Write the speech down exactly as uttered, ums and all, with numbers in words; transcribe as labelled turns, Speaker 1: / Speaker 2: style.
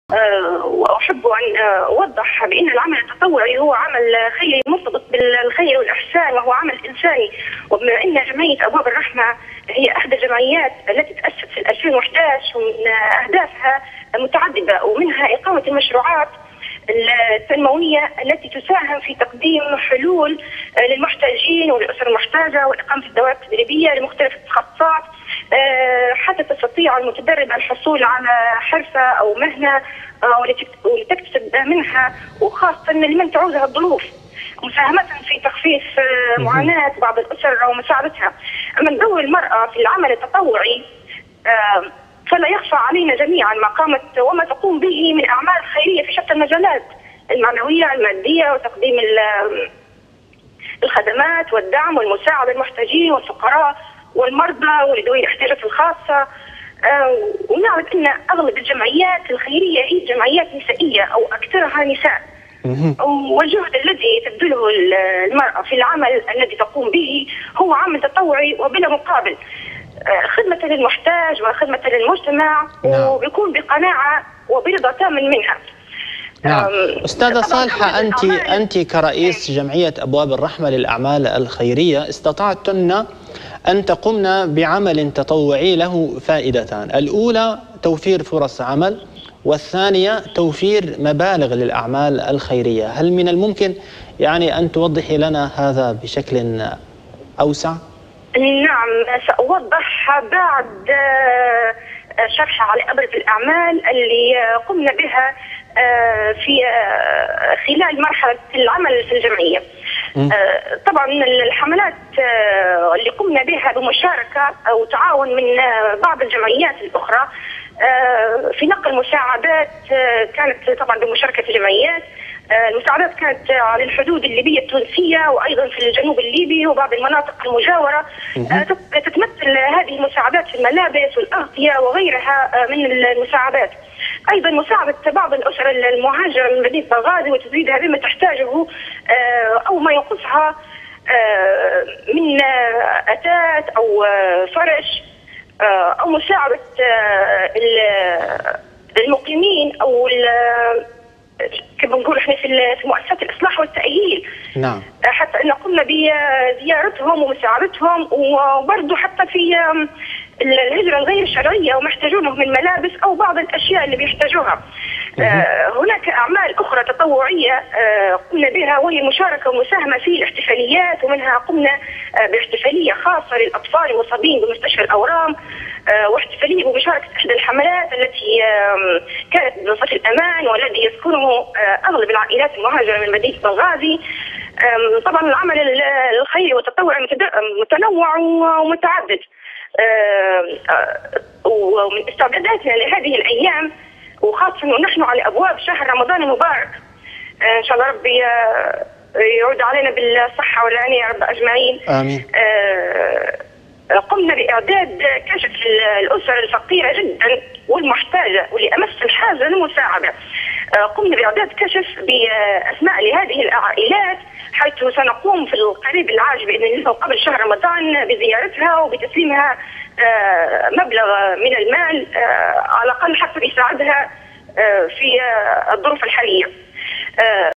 Speaker 1: وأحب أن أوضح بأن العمل التطوعي هو عمل خيري مرتبط بالخير والإحسان، وهو عمل إنساني. وبما أن جمعية أبواب الرحمة هي أحدى الجمعيات التي تأسست في ألفين وأحد عشر، ومن أهدافها متعددة، ومنها إقامة المشروعات التنموية التي تساهم في تقديم حلول للمحتاجين وللأسر المحتاجة، وإقامة الدورات التدريبية لمختلف التخصصات حتى تستطيع المتدرب الحصول على حرفة أو مهنة ولتكتسب منها، وخاصة لمن تعوزها الظروف، مساهمة في تخفيف معاناة بعض الأسر ومساعدتها. من دور المرأة في العمل التطوعي فلا يخفى علينا جميعا ما قامت وما تقوم به من أعمال خيرية في شتى المجالات المعنوية المادية، وتقديم الخدمات والدعم والمساعدة للمحتاجين والفقراء والمرضى وذوي الاحتياجات الخاصة. ونعرف أن أغلب الجمعيات الخيرية هي جمعيات نسائية أو أكثرها نساء، والجهد الذي تبذله المرأة في العمل الذي تقوم به هو عمل تطوعي وبلا مقابل، خدمة للمحتاج وخدمة للمجتمع، نعم. وبيكون بقناعة وبرضا تام منها.
Speaker 2: نعم. أستاذة صالحة، أنت أنت كرئيس جمعية أبواب الرحمة للأعمال الخيرية استطعتن أن تقمن بعمل تطوعي له فائدتان، الأولى توفير فرص عمل، والثانية توفير مبالغ للأعمال الخيرية. هل من الممكن يعني أن توضحي لنا هذا بشكل أوسع؟
Speaker 1: نعم، سأوضح بعد شرح على أبرز الأعمال اللي قمنا بها في خلال مرحلة العمل في الجمعية. طبعا الحملات اللي قمنا بها بمشاركة أو تعاون من بعض الجمعيات الأخرى في نقل مساعدات كانت طبعا بمشاركة الجمعيات. المساعدات كانت على الحدود الليبية التونسية، وأيضا في الجنوب الليبي وبعض المناطق المجاورة. تتمثل هذه المساعدات في الملابس والأغذية وغيرها من المساعدات. أيضا مساعدة بعض الأسر المهاجرة من مدينة بنغازي وتزويدها بما تحتاجه أو ما ينقصها من أثاث أو فرش، أو مساعدة المقيمين أو كما نقول احنا في مؤسسات الإصلاح والتأهيل.
Speaker 2: نعم.
Speaker 1: حتى أن قمنا بزيارتهم ومساعدتهم، وبرضه حتى في الهجرة الغير شرعية وما يحتاجونه من ملابس أو بعض الأشياء اللي بيحتاجوها. آه هناك أعمال أخرى تطوعية آه قمنا بها، وهي المشاركة والمساهمة في الاحتفاليات، ومنها قمنا آه باحتفالية خاصة للأطفال المصابين بمستشفى الأورام، آه واحتفالية بمشاركة إحدى الحملات التي آه كانت بمنصة الأمان، والذي يسكنه آه أغلب العائلات المهاجرة من مدينة بنغازي. طبعا العمل الخيري والتطوعي متنوع ومتعدد، ومن استعداداتنا لهذه الأيام، وخاصة ونحن على أبواب شهر رمضان المبارك، إن شاء الله ربي يعود علينا بالصحة والعناية يا رب أجمعين.
Speaker 2: آمين.
Speaker 1: قمنا بإعداد كشف الأسر الفقيرة جدا والمحتاجة واللي أمس الحاجة للمساعدة. قمنا بإعداد كشف بأسماء لهذه العائلات، حيث سنقوم في القريب العاجل بإذن الله قبل شهر رمضان بزيارتها وبتسليمها مبلغ من المال على الأقل حتى يساعدها في الظروف الحالية.